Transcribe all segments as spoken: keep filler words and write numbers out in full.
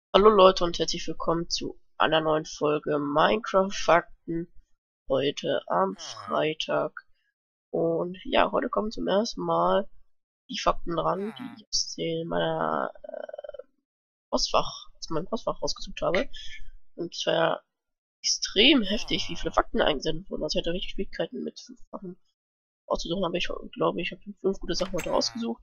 Hallo Leute und herzlich willkommen zu einer neuen Folge Minecraft Fakten. Heute am Freitag. Und ja, heute kommen zum ersten Mal die Fakten dran, die ich aus den meiner äh, Postfach, aus meinem Postfach rausgesucht habe. Und zwar extrem heftig, wie viele Fakten eingesendet wurden. Also ich hatte richtig Schwierigkeiten mit fünf Sachen auszusuchen, aber ich glaube, ich habe fünf gute Sachen heute rausgesucht.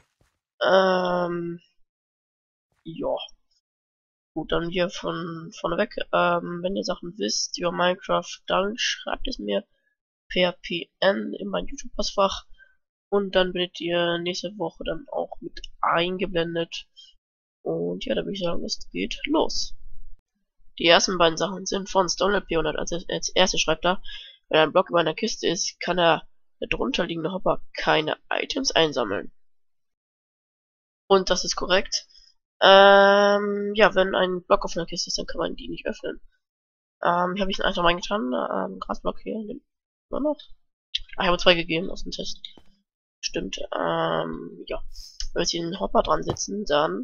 Ähm, ja. Gut, dann hier von vorneweg. Ähm, wenn ihr Sachen wisst über Minecraft, dann schreibt es mir per P N in mein YouTube-Postfach und dann werdet ihr nächste Woche dann auch mit eingeblendet. Und ja, da würde ich sagen, es geht los. Die ersten beiden Sachen sind von StonelP und als, als erstes schreibt er, wenn ein Block über einer Kiste ist, kann er der drunter liegende Hopper keine Items einsammeln. Und das ist korrekt. Ähm, ja, wenn ein Block auf einer Kiste ist, dann kann man die nicht öffnen. Ähm, hier habe ich einfach reingetan. Ähm, Grasblock hier. Den war noch. Ah, ich habe zwei gegeben aus dem Test. Stimmt. Ähm, ja. Wenn wir jetzt hier den Hopper dran setzen, dann.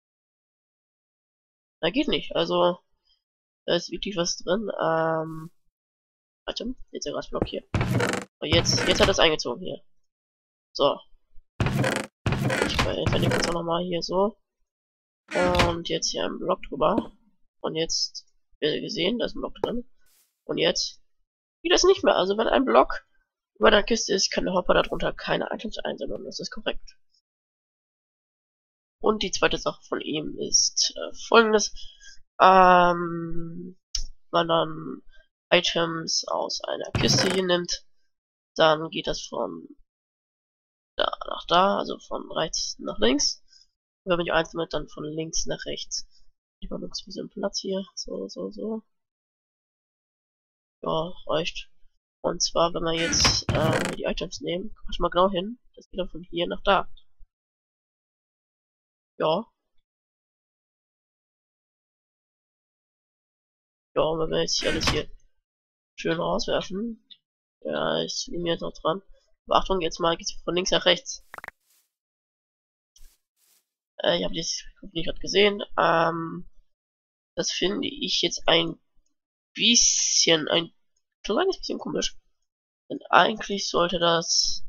Na, geht nicht. Also, da ist wirklich was drin. Ähm, warte. Jetzt der Grasblock hier. Und jetzt, jetzt hat er es eingezogen hier. So. Ich verlinke jetzt auch nochmal hier so. Und jetzt hier ein Block drüber. Und jetzt, wie ihr gesehen, da ist ein Block drin. Und jetzt geht das nicht mehr. Also, wenn ein Block über der Kiste ist, kann der Hopper darunter keine Items einsammeln. Das ist korrekt. Und die zweite Sache von ihm ist äh, folgendes. Ähm, wenn man dann Items aus einer Kiste hier nimmt, dann geht das von da nach da, also von rechts nach links. Und wenn man die eins nimmt, dann von links nach rechts. Ich mache noch ein bisschen Platz hier. So, so, so. Ja, reicht. Und zwar, wenn wir jetzt äh, die Items nehmen, guck mal genau hin, das geht dann von hier nach da. Ja. Ja, und wenn wir jetzt hier alles hier schön rauswerfen. Ja, ich bin jetzt noch dran. Aber Achtung, jetzt mal geht's von links nach rechts. Äh, ihr habt das hoffentlich gerade gesehen. Ähm, das finde ich jetzt ein bisschen, ein kleines bisschen komisch. Denn eigentlich sollte das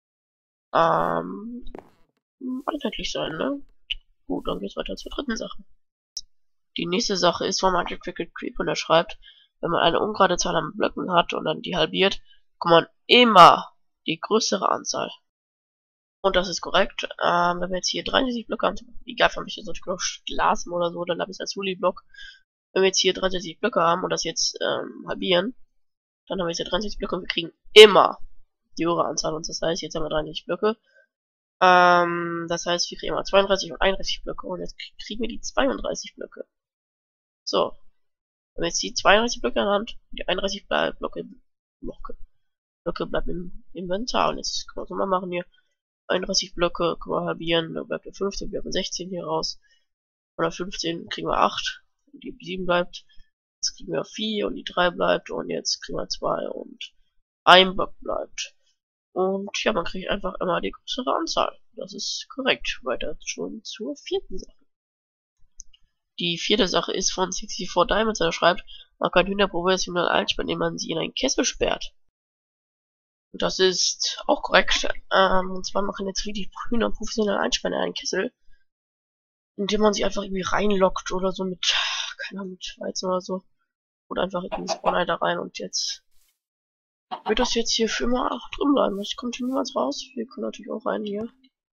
ähm, einheitlich sein, ne? Gut, dann geht's weiter zur dritten Sache. Die nächste Sache ist von Magic Cricket Creep und er schreibt, wenn man eine ungerade Zahl an Blöcken hat und dann die halbiert, kommt man immer die größere Anzahl. Und das ist korrekt. Ähm, wenn wir jetzt hier dreiundsechzig Blöcke haben, egal von welcher Sorte Glas oder so, dann habe ich es als Huli-Block. Wenn wir jetzt hier dreiundsechzig Blöcke haben und das jetzt ähm, halbieren, dann haben wir jetzt hier dreiundsechzig Blöcke und wir kriegen immer die höhere Anzahl. Und das heißt, jetzt haben wir dreiundsechzig Blöcke. Ähm, das heißt, wir kriegen immer zweiunddreißig und einunddreißig Blöcke und jetzt kriegen wir die zweiunddreißig Blöcke. So. Wenn wir jetzt die zweiunddreißig Blöcke in der Hand, die einunddreißig Blöcke, Blöcke, Blöcke bleiben im Inventar. Und jetzt können wir es nochmal machen hier. einunddreißig Blöcke, können wir halbieren, dann bleibt der fünfzehn, wir haben sechzehn hier raus. Von der fünfzehn kriegen wir acht, und die sieben bleibt. Jetzt kriegen wir vier und die drei bleibt und jetzt kriegen wir zwei und ein Block bleibt. Und ja, man kriegt einfach immer die größere Anzahl. Das ist korrekt. Weiter schon zur vierten Sache. Die vierte Sache ist von sixty-four Diamonds, der schreibt, man kann Hühner professionell einsperren, indem man sie in einen Kessel sperrt. Und das ist auch korrekt. Ähm, und zwar man kann jetzt richtig Hühner professionell einsperren in einen Kessel, indem man sie einfach irgendwie reinlockt oder so mit, keine Ahnung, mit Weizen oder so. Oder einfach in den Spawner da rein und jetzt wird das jetzt hier für immer drin bleiben. Es kommt hier niemals raus. Wir können natürlich auch rein hier.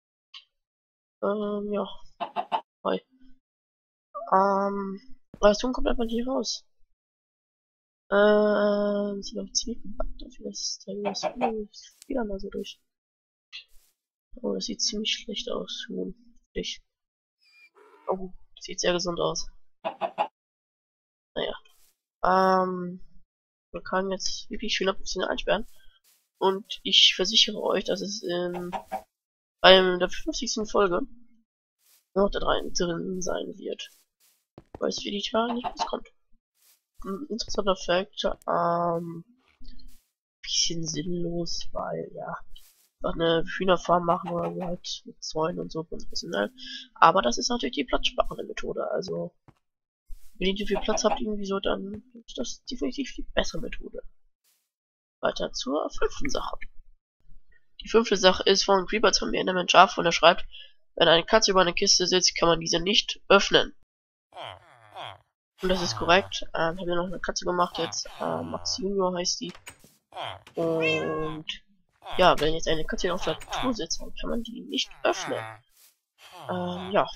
Ähm, ja. Hi. Ähm, das Tun kommt einfach nicht raus. Ähm, sieht auch ziemlich gebackt aus, dass da was wieder mal so durch. Oh, das sieht ziemlich schlecht aus. Hm, ich. Oh, das sieht sehr gesund aus. Naja. Ähm, man kann jetzt wirklich schön professionell einsperren. Und ich versichere euch, dass es in bei der fünfzigsten Folge noch da rein drin sein wird. Weiß wie die Tage nicht was kommt. Ein interessanter Fakt, ähm, bisschen sinnlos, weil ja, einfach eine Hühnerfarm machen oder so halt mit Zäunen und so professionell. Aber das ist natürlich die platzsparende Methode, also Wenn ihr nicht viel Platz habt, irgendwie so, dann ist das definitiv die bessere Methode. Weiter zur fünften Sache. Die fünfte Sache ist von Creeper von mir Enderman Schaf, und er schreibt, wenn eine Katze über eine Kiste sitzt, kann man diese nicht öffnen. Und das ist korrekt. Ähm, ich habe ja noch eine Katze gemacht jetzt. Äh, Max Junior heißt die. Und ja, wenn jetzt eine Katze auf der Tour sitzt, dann kann man die nicht öffnen. Ähm, ja.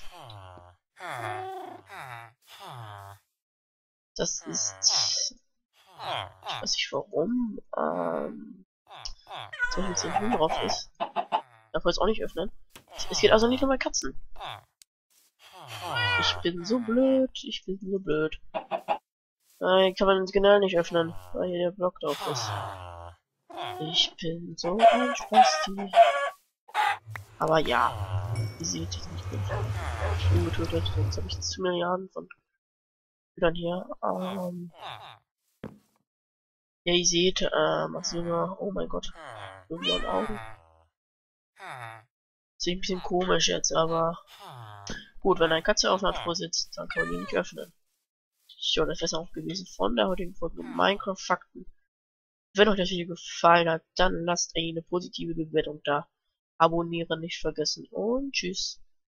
Das ist... Ich weiß nicht warum. Ähm... So ein bisschen drauf ist. Darf man es auch nicht öffnen. Es geht also nicht nur bei Katzen. Ich bin so blöd. Ich bin so blöd. Nein, kann man generell nicht öffnen, weil hier der Block drauf ist. Ich bin so ein Spasti. Aber ja, ihr seht, ich bin ungetötet. Jetzt habe ich zu Milliarden von Brüdern hier. Ähm, ja, ihr seht, äh, Maxima, oh mein Gott, irgendwann Augen. Ist ein bisschen komisch jetzt, aber gut, wenn eine Katze auf einer Truhe sitzt, dann kann man die nicht öffnen. So, das wäre auch gewesen von der heutigen Folge Minecraft Fakten. Wenn euch das Video gefallen hat, dann lasst eine positive Bewertung da. Abonnieren nicht vergessen und tschüss.